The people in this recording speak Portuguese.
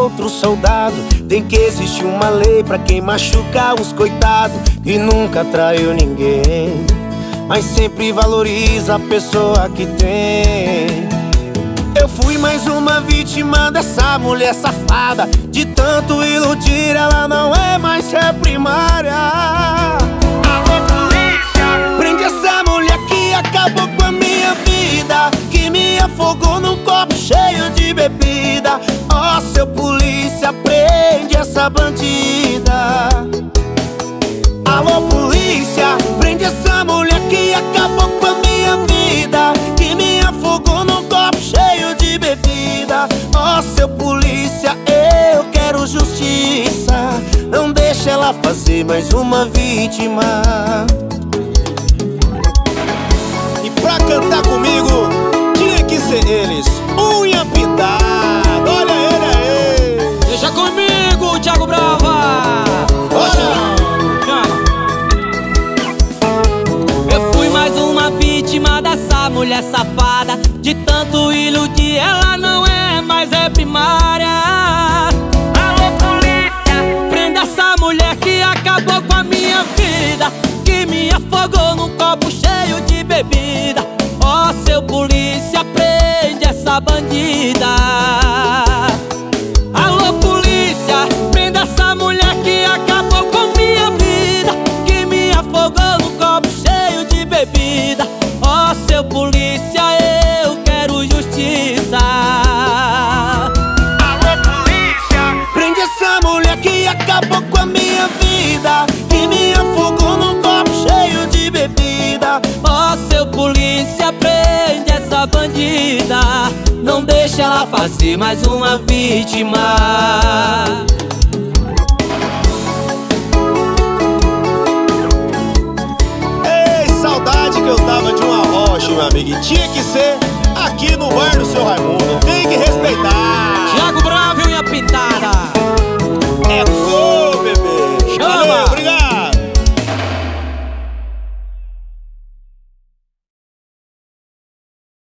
outro soldado. Tem que existir uma lei pra quem machuca os coitados, que nunca traiu ninguém, mas sempre valoriza a pessoa que tem. Eu fui mais uma vítima dessa mulher safada. De tanto iludir, ela não é mais primária. Alô, polícia! Prende essa mulher que acabou com a minha vida, que me afogou num copo cheio de bebida. Ó, seu polícia, prende essa bandida. Alô, polícia! Prende essa mulher que acabou com a minha vida, que me afogou num copo cheio de bebida. Ó, seu polícia, eu quero justiça. Não deixa ela fazer mais uma vítima. E pra cantar comigo, tinha que ser eles, Unha Pintada. Olha ele aí. Deixa comigo, Thiago Brava. Eu fui mais uma vítima dessa mulher safada. De tanto iludir, ela não é mais primária. Alô, polícia! Prenda essa mulher que acabou com a minha vida, que me afogou num copo cheio de bebida. Ó, seu polícia, prende essa bandida. Alô, polícia, prenda essa mulher que acabou com minha vida, que me afogou num copo cheio de bebida. Ó, seu polícia, eu quero justiça. Alô, polícia! Prende essa mulher que acabou com a minha vida, que me afogou num copo cheio de bebida. Ó, seu polícia, prende essa bandida. Não deixa ela fazer mais uma vítima. Ei, saudade que eu tava de uma rocha, meu amigo. E tinha que ser aqui no bar do seu Raimundo. Tem que respeitar.